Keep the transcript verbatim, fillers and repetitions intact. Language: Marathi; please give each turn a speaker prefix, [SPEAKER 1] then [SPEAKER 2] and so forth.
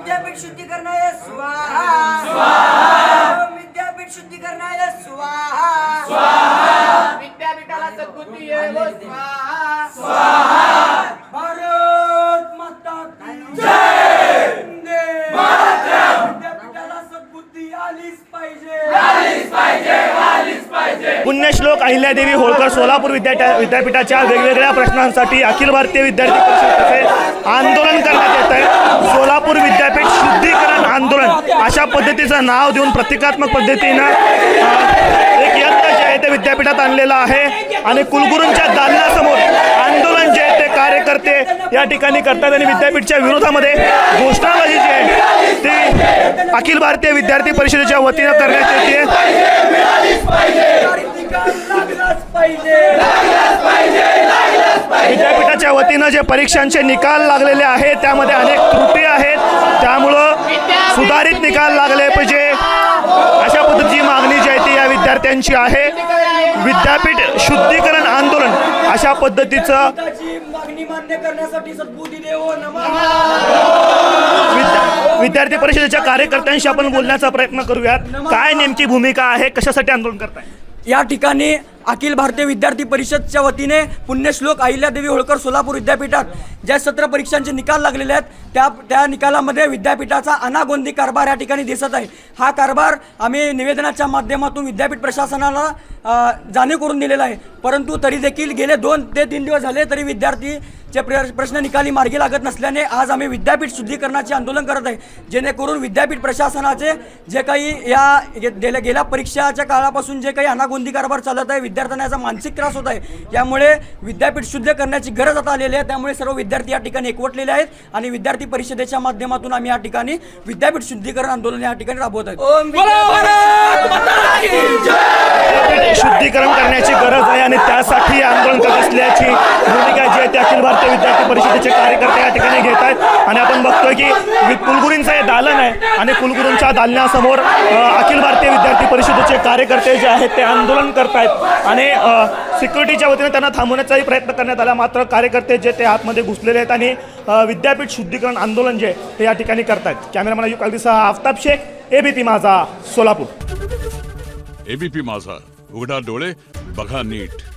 [SPEAKER 1] विद्यापीठ शुद्धीकरणाय स्वाहा स्वाहा विद्यापीठ शुद्धीकरणाय स्वाहा स्वाहा विद्यापीठाला सद्बुद्धी येवो स्वाहा स्वाहा भारत माता की जय वंदे मातरम विद्यापीठाला सद्बुद्धी आलीच पाहिजे आलीच पाहिजे आलीच पाहिजे।
[SPEAKER 2] पुण्यश्लोक अहिल्यादेवी होळकर सोलापूर विद्यापीठा विद्यापीठाच्या वेगवेगळ्या प्रश्नांसाठी अखिल भारतीय विद्यार्थी परिषदेचे आंदोलन करण्यात येत आहे। सोलापूर विद्यापीठ शुद्धीकरण आंदोलन अशा पद्धतीचं नाव देऊन प्रतिकात्मक पद्धतीनं एक यंत्र जे आहे ते विद्यापीठात आणलेलं आहे आणि कुलगुरूंच्या दालनासमोर आंदोलन जे आहे ते कार्यकर्ते या ठिकाणी करतात आणि विद्यापीठाच्या विरोधामध्ये घोषणाबाजी जी आहे ती अखिल भारतीय विद्यार्थी परिषदेच्या वतीनं करण्यात येते। विद्यापीठाच्या वतीनं जे परीक्षांचे निकाल लागलेले आहेत त्यामध्ये अनेक त्रुटी आहेत, त्यामुळं सुधारित निकाल लागले पाहिजे अशा पद्धतीची मागणी जी आहे ती या विद्यार्थ्यांची आहे। विद्यापीठ शुद्धीकरण आंदोलन अशा पद्धतीचं
[SPEAKER 1] मागणी मान्य करण्यासाठी सद्बुद्धी देवो नमः।
[SPEAKER 2] विद्यार्थी परिषदेच्या कार्यकर्त्यांशी आपण बोलण्याचा प्रयत्न करूयात। काय नेमकी भूमिका आहे, कशासाठी आंदोलन करताय?
[SPEAKER 1] या ठिकाणी अखिल भारतीय विद्यार्थी परिषदच्या वतीने पुण्यश्लोक अहिल्यादेवी होळकर सोलापूर विद्यापीठात ज्या सत्र परीक्षांचे निकाल लागलेले आहेत त्या त्या निकालामध्ये विद्यापीठाचा अनागोंदी कारभार या ठिकाणी दिसत आहे। हा कारभार आम्ही निवेदनाच्या माध्यमातून विद्यापीठ प्रशासनाला जाणीव करून दिलेला आहे, परंतु तरी देखील गेले दोन ते तीन दिवस झाले तरी विद्यार्थीचे प्रश्न निकाली मार्गी लागत नसल्याने आज आम्ही विद्यापीठ शुद्धीकरणाचे आंदोलन करत आहे, जेणेकरून विद्यापीठ प्रशासनाचे जे काही या गेल्या गेल्या परीक्षाच्या काळापासून जे काही अनागोंदी कारभार चालत आहे विद्यार्थ्यांना याचा मानसिक त्रास होत आहे, यामुळे विद्यापीठ शुद्ध करण्याची गरज आता आलेली आहे। त्यामुळे सर्व विद्यार्थी या ठिकाणी एकवटलेले आहेत आणि विद्यार्थी परिषदेच्या माध्यमातून आम्ही या ठिकाणी विद्यापीठ शुद्धीकरण आंदोलन या ठिकाणी राबवत आहोत।
[SPEAKER 2] शुद्धीकरण करण्याची गरज आहे आणि त्यासाठी आंदोलन करत असल्याची भूमिका जी आहे ती अखिल भारतीय विद्यार्थी परिषदेचे कार्यकर्ते या ठिकाणी घेत आहेत आणि आपण बघतोय की कुलगुरूंचं हे दालन आहे आणि कुलगुरूंच्या दालनासमोर अखिल भारतीय विद्यार्थी परिषदेचे कार्यकर्ते जे आहेत ते आंदोलन करतायत आणि सिक्युरिटीच्या वतीने त्यांना थांबवण्याचाही प्रयत्न करण्यात आला, मात्र कार्यकर्ते जे ते आतमध्ये घुसलेले आहेत आणि विद्यापीठ शुद्धीकरण आंदोलन जे ते या ठिकाणी करतायत। कॅमेरामॅन अय्यूब कालदीसह आफताब शेख, एबीपी माझा, सोलापूर।
[SPEAKER 3] एबीपी माझा, उघडा डोळे बघा नीट।